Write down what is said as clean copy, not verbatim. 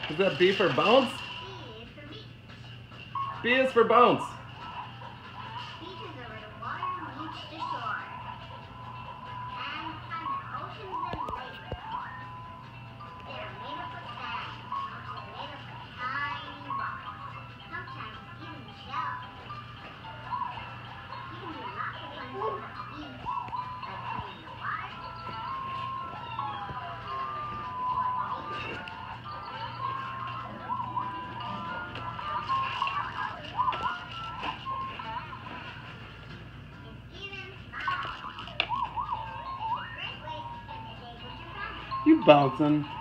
Is that B for bounce? B is for bounce. Beaches over the water and reach the shore. And find the oceans and lakes. They are made up of sand, which is made up of tiny rocks. Sometimes even shells. You can do lots of fun things at the beach, like playing in the water, You bouncing.